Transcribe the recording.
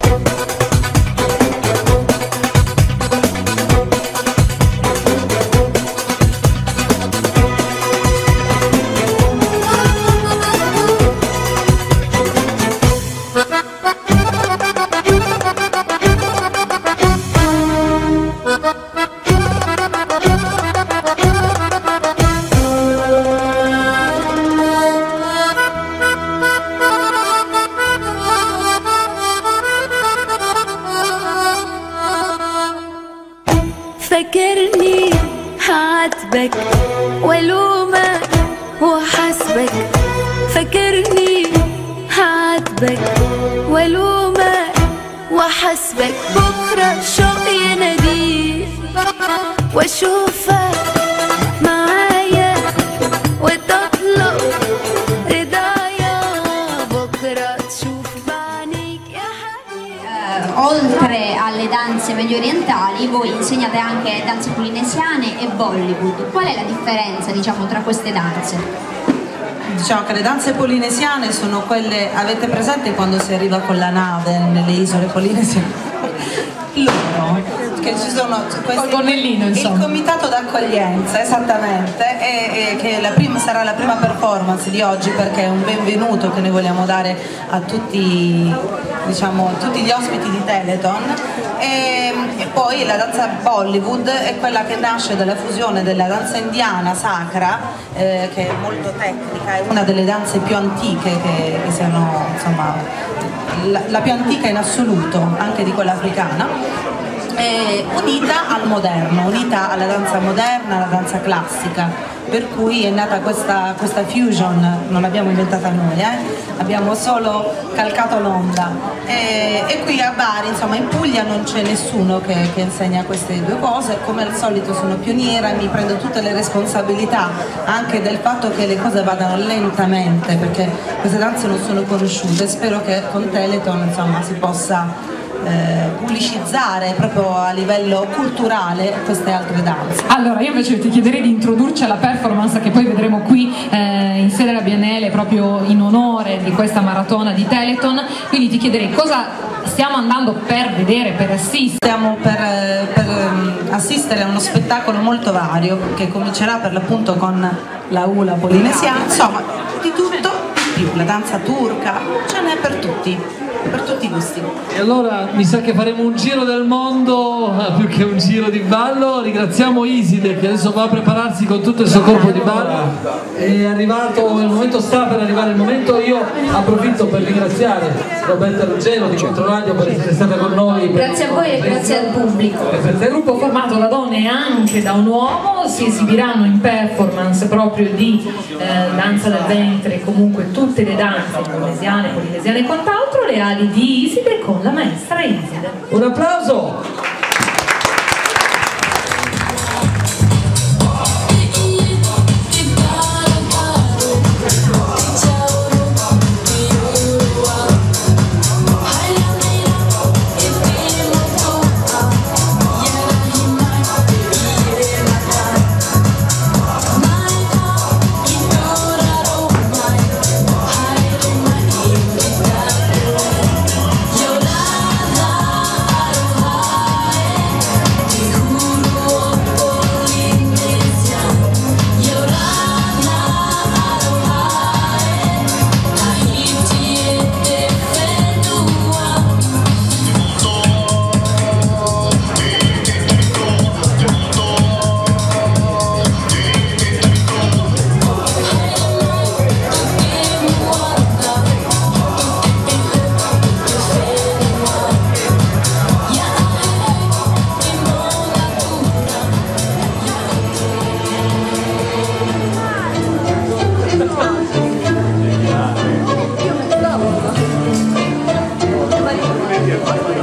فكرني هعاتبك والومك وحاسبك، فكرني هعاتبك والومك وحاسبك، بكره شوق يناديك واشوفك معايا وتطلب رضايا، بكره تشوف بعينيك يا حبيبي. Oltre alle danze medio orientali voi insegnate anche danze polinesiane e Bollywood. Qual è la differenza, diciamo, tra queste danze? Diciamo che le danze polinesiane sono quelle, avete presente quando si arriva con la nave nelle isole polinesiane? Loro, che ci sono questi, col gonnellino, insomma. Il comitato d'accoglienza, esattamente, e che sarà la prima performance di oggi, perché è un benvenuto che noi vogliamo dare a tutti, diciamo, tutti gli ospiti di Teleton. E poi la danza Bollywood è quella che nasce dalla fusione della danza indiana sacra, che è molto tecnica, è una delle danze più antiche che siano, insomma, la più antica in assoluto, anche di quella africana, unita al moderno, unita alla danza moderna, alla danza classica, per cui è nata questa fusion. Non l'abbiamo inventata noi, abbiamo solo calcato l'onda, e qui a Bari, insomma in Puglia, non c'è nessuno che insegna queste due cose. Come al solito sono pioniera, mi prendo tutte le responsabilità anche del fatto che le cose vadano lentamente, perché queste danze non sono conosciute. Spero che con Teleton, insomma, si possa pubblicizzare proprio a livello culturale queste altre danze. Allora io invece ti chiederei di introdurci alla performance che poi vedremo qui in sede alla Biennale, proprio in onore di questa maratona di Teleton. Quindi ti chiederei cosa stiamo andando per vedere, per assistere. Stiamo per assistere a uno spettacolo molto vario che comincerà per l'appunto con la hula polinesiana, insomma di tutto di più, la danza turca, ce n'è per tutti i gusti. E allora mi sa che faremo un giro del mondo più che un giro di ballo. Ringraziamo Iside che adesso va a prepararsi con tutto il suo corpo di ballo. È arrivato il momento, sta per arrivare il momento. Io approfitto per ringraziare Roberta Ruggero di Controradio per essere stata con noi. Grazie a voi e grazie al pubblico. Il gruppo formato da donne e anche da un uomo si esibiranno in performance proprio di danza del ventre, comunque tutte le danze indonesiane, polinesiane e quant'altro, le ali di Iside con la maestra Iside. Un applauso! Grazie.